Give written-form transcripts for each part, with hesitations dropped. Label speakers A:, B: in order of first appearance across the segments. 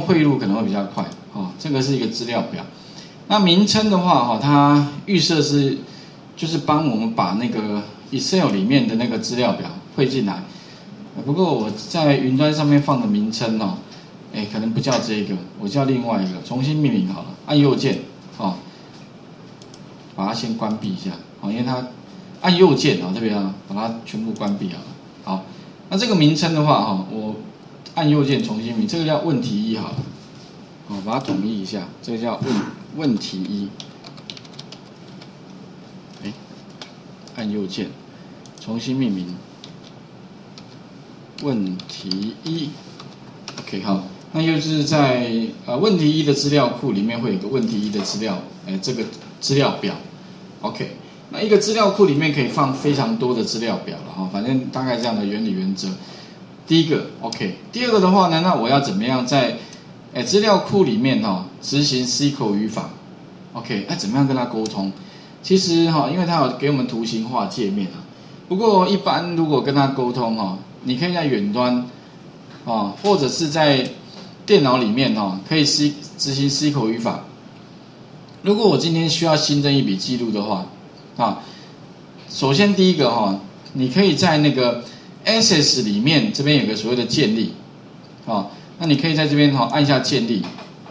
A: 汇入可能会比较快，这个是一个资料表。那名称的话，它预设就是帮我们把那个 Excel 里面的那个资料表汇进来。不过我在云端上面放的名称可能不叫这个，我叫另外一个，重新命名好了。按右键，把它先关闭一下，因为它按右键这边把它全部关闭好了。好，那这个名称的话我按右键重新命，这个叫问题一好了。把它统一一下，这个叫问题一。按右键重新命名，问题一。OK， 好，那就是在问题一的资料库里面会有个问题一的资料，这个资料表。OK， 那一个资料库里面可以放非常多的资料表了反正大概这样的原理原则。第一个 OK， 第二个的话呢，那我要怎么样在资料库里面执行 SQL 语法 ？OK， 怎么样跟它沟通？其实因为它有给我们图形化界面不过一般如果跟它沟通你可以在远端或者是在电脑里面可以执行 SQL 语法。如果我今天需要新增一笔记录的话首先第一个你可以在那个 Access 里面这边有个所谓的建立那你可以在这边按下建立。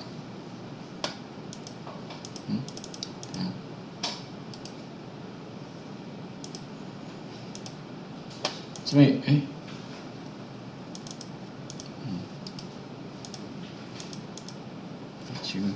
A: 这边奇怪，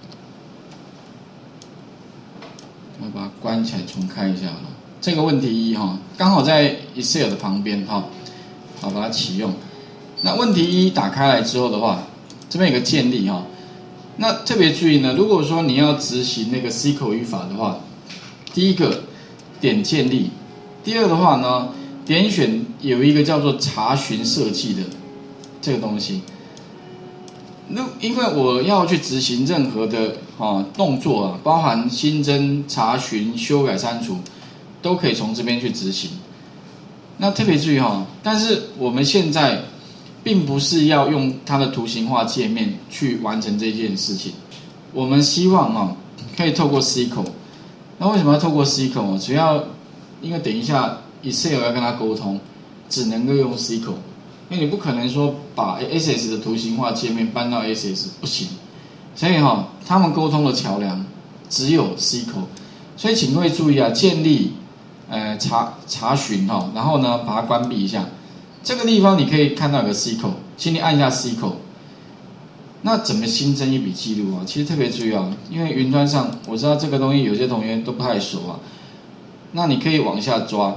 A: 我把它关起来重开一下好了。这个问题一刚好在 Excel 的旁边好，把它启用。那问题一打开来之后的话，这边有个建立那特别注意呢，如果说你要执行那个 SQL 语法的话，第一个点建立，第二的话呢，点选有一个叫做查询设计的这个东西。因为我要去执行任何的动作包含新增、查询、修改、删除，都可以从这边去执行。那特别注意但是我们现在并不是要用它的图形化界面去完成这件事情，我们希望可以透过 SQL。那为什么要透过 SQL？ 主要因为等一下 Excel 要跟它沟通，只能够用 SQL。因为你不可能说把 Access 的图形化界面搬到 Access， 不行。所以他们沟通的桥梁只有 SQL。所以请各位注意建立查询然后呢把它关闭一下。这个地方你可以看到有个 SQL， 请你按一下 SQL。那怎么新增一笔记录其实特别注意因为云端上我知道这个东西有些同学都不太熟那你可以往下抓。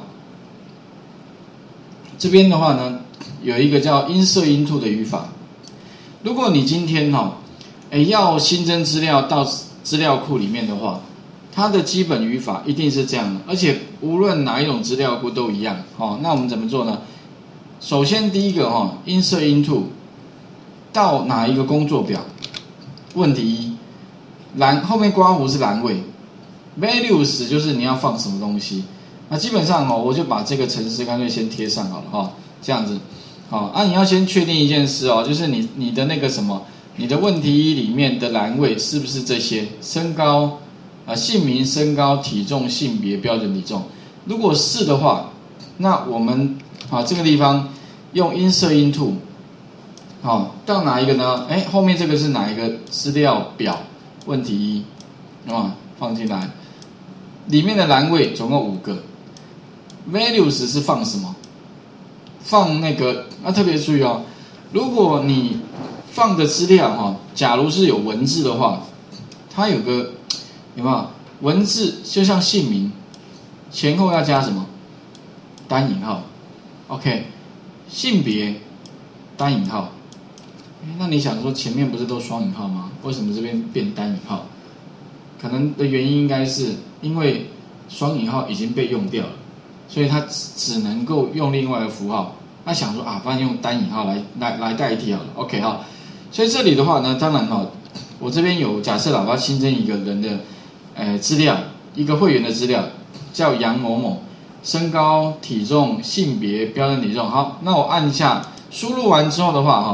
A: 这边的话呢，有一个叫 Insert into 的语法。如果你今天要新增资料到资料库里面的话，它的基本语法一定是这样的，而且无论哪一种资料库都一样那我们怎么做呢？首先第一个Insert into 到哪一个工作表？问题一，后面括弧是栏位 ，values 就是你要放什么东西。那基本上我就把这个程式干脆先贴上好了这样子你要先确定一件事就是你的那个什么，你的问题一里面的栏位是不是这些身高姓名、身高、体重、性别、标准体重？如果是的话，那我们这个地方用 Insert into 到哪一个呢？后面这个是哪一个资料表？问题一放进来，里面的栏位总共5个。Values 是放什么？放那个特别注意如果你放的资料假如是有文字的话，它有个有没有文字？就像姓名前后要加什么？单引号。OK， 性别单引号。那你想说前面不是都双引号吗？为什么这边变单引号？可能的原因应该是因为双引号已经被用掉了，所以它只能够用另外一个符号。那想说反正用单引号来代替好了。OK 所以这里的话呢，当然我这边有假设我要新增一个人的资料，一个会员的资料叫杨某某，身高、体重、性别、标准体重。好，那我按一下输入完之后的话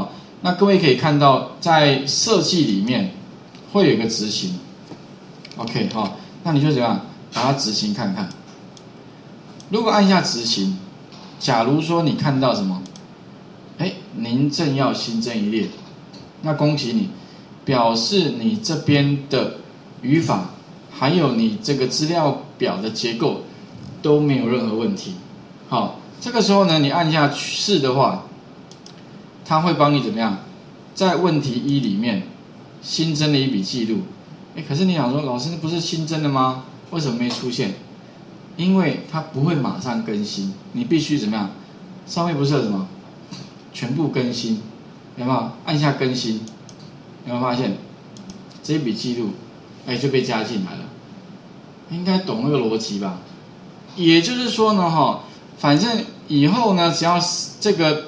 A: 那各位可以看到，在设计里面会有一个执行 ，OK 哈，那你就怎么样把它执行看看。如果按下执行，假如说你看到什么，您正要新增一列，那恭喜你，表示你这边的语法还有你这个资料表的结构都没有任何问题。好，这个时候呢，你按下是的话，它会帮你怎么样，在问题一里面新增了一笔记录。可是你想说，老师不是新增的吗？为什么没出现？因为它不会马上更新，你必须怎么样？上面不是有什么全部更新，有没有？按下更新，有没有发现这一笔记录，就被加进来了？应该懂那个逻辑吧？也就是说呢，反正以后呢，只要这个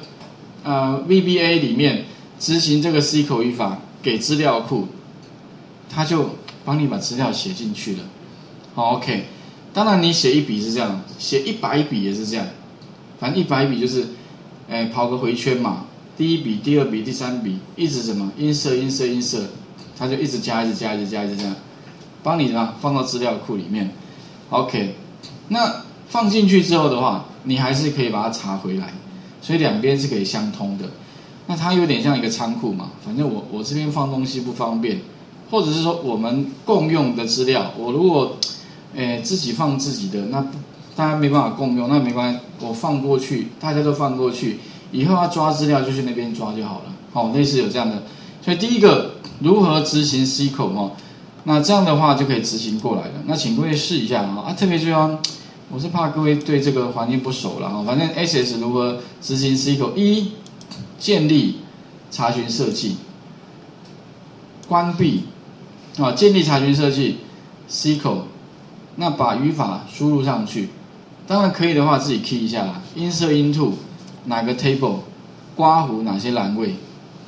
A: VBA 里面执行这个 SQL 语法给资料库，它就帮你把资料写进去了。好 ，OK。当然，你写一笔是这样，写100笔也是这样。反正100笔就是，跑个回圈嘛。第一笔、第二笔、第三笔，一直什么insert，它就一直加，一直这样，帮你呢放到资料库里面。OK， 那放进去之后的话，你还是可以把它查回来，所以两边是可以相通的。那它有点像一个仓库嘛，反正我这边放东西不方便，或者是说我们共用的资料，我如果自己放自己的，那大家没办法共用，那没关系，我放过去，大家都放过去，以后要抓资料就去那边抓就好了。好，类似有这样的。所以第一个如何执行 SQL 那这样的话就可以执行过来了。那请各位试一下特别注意我是怕各位对这个环境不熟了反正 SS 如何执行 SQL， 一建立查询设计，关闭建立查询设计 SQL。那把语法输入上去，当然可以的话自己 key 一下啦。insert into 哪个 table， 刮胡哪些栏位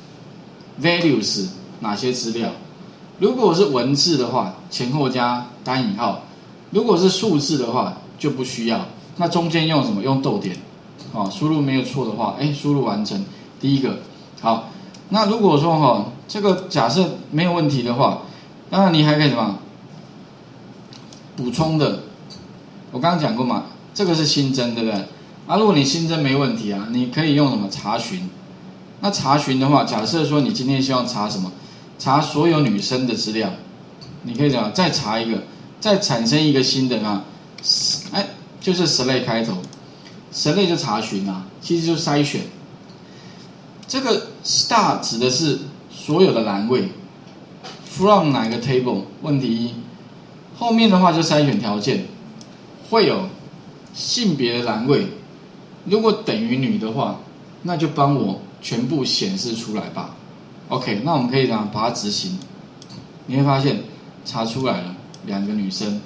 A: ，values 哪些资料。如果是文字的话，前后加单引号；如果是数字的话，就不需要。那中间用什么？用逗点。输入没有错的话，输入完成。第一个好。那如果说这个假设没有问题的话，当然你还可以什么？补充的，我刚刚讲过嘛，这个是新增，对不对？如果你新增没问题你可以用什么查询？那查询的话，假设说你今天希望查什么？查所有女生的资料，你可以怎么再查一个，再产生一个新的就是 select 开头 ，select 就查询其实就筛选。这个 star 指的是所有的栏位 ，from 哪个 table？ 问题一。后面的话就筛选条件，会有性别的栏位，如果等于女的话，那就帮我全部显示出来吧。OK， 那我们可以把它执行，你会发现查出来了2个女生。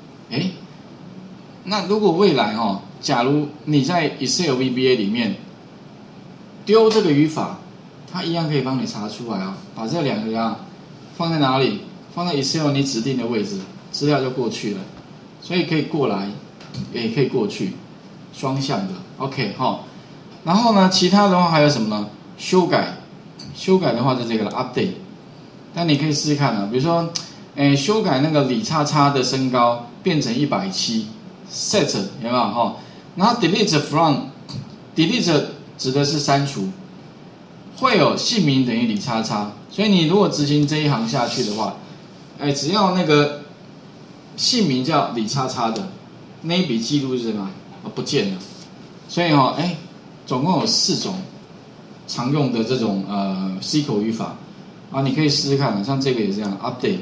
A: 那如果未来假如你在 Excel VBA 里面丢这个语法，它一样可以帮你查出来把这2个放在哪里？放在 Excel 你指定的位置。资料就过去了，所以可以过来，也可以过去，双向的 ，OK 然后呢，其他的话还有什么呢？修改的话就这个了 ，update。但你可以试试看比如说，修改那个李叉叉的身高变成170 ，set 有没有然后 delete from，delete 指的是删除，会有姓名等于李叉叉，所以你如果执行这一行下去的话，只要那个姓名叫李叉叉的那一笔记录是什么？不见了。所以总共有4种常用的这种SQL 语法你可以试试看像这个也是这样 update。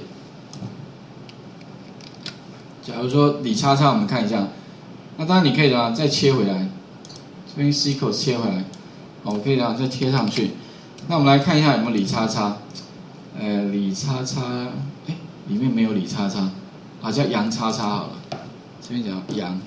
A: 假如说李叉叉，我们看一下，那当然你可以再切回来，这边 SQL 切回来，我可以再贴上去。那我们来看一下有没有李叉叉，李叉叉，里面没有李叉叉。叫杨叉叉好了，这边讲杨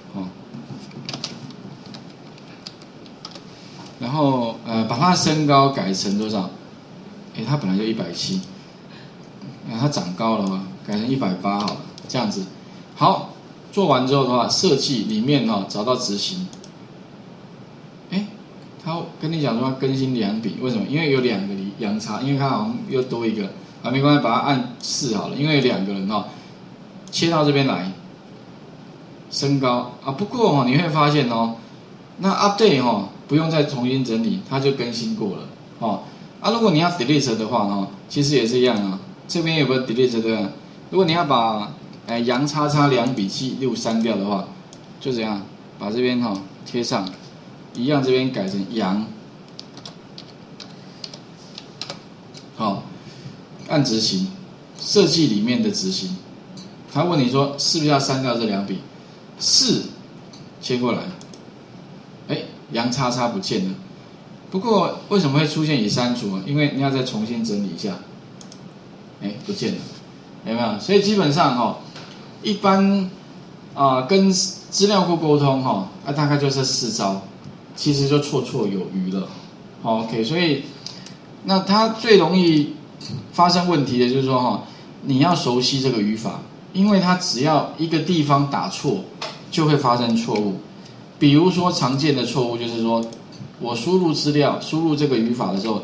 A: 然后把他身高改成多少？他本来就170，他长高了改成180好了，这样子。好，做完之后的话，设计里面找到执行。他跟你讲说更新2笔，为什么？因为有2个阳差，因为它好像又多一个啊，没关系，把它按4好了，因为有2个人哦，切到这边来，升高啊。不过哦，你会发现哦，那 update 哦不用再重新整理，它就更新过了哦。啊，如果你要 delete 的话哦，其实也是一样啊，这边有个 delete 的，如果你要把阳叉叉2笔记录删掉的话，就这样把这边贴上，一样这边改成阳，好，按执行，设计里面的执行，他问你说是不是要删掉这2笔？是，切过来，阳叉叉不见了。不过为什么会出现已删除啊？因为你要再重新整理一下，不见了，有没有？所以基本上一般跟资料库沟通大概就这4招，其实就绰绰有余了。OK， 所以那它最容易发生问题的就是说你要熟悉这个语法，因为它只要一个地方打错，就会发生错误。比如说常见的错误就是说，我输入资料、输入这个语法的时候，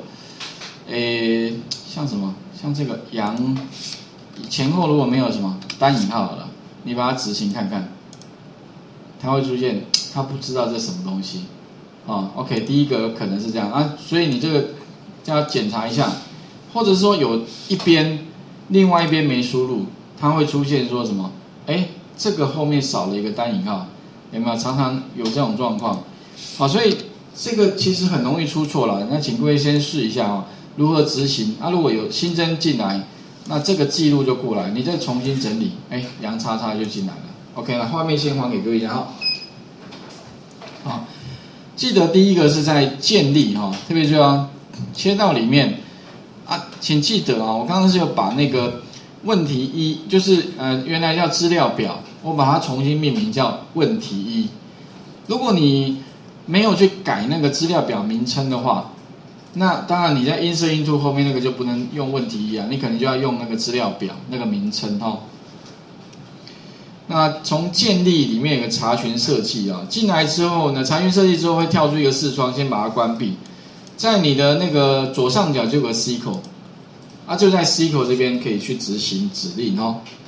A: 像什么，像这个阳前后如果没有什么单引号好了，你把它执行看看，它会出现它不知道这什么东西OK， 第一个可能是这样啊，所以你这个就要检查一下，或者说有另外一边没输入，它会出现说什么？这个后面少了一个单引号，有没有？常常有这种状况。好，所以这个其实很容易出错了。那请各位先试一下如何执行。如果有新增进来，那这个记录就过来，你再重新整理，阳叉叉就进来了。OK， 那画面先还给各位一下好，记得第一个是在建立特别就要切到里面请记得我刚刚是有把那个问题1，就是原来叫资料表，我把它重新命名叫问题1。如果你没有去改那个资料表名称的话，那当然你在 insert into 后面那个就不能用问题1你可能就要用那个资料表那个名称那从建立里面有个查询设计进来之后呢，查询设计之后会跳出一个视窗，先把它关闭，在你的那个左上角就有个 C 口就在 C 口这边可以去执行指令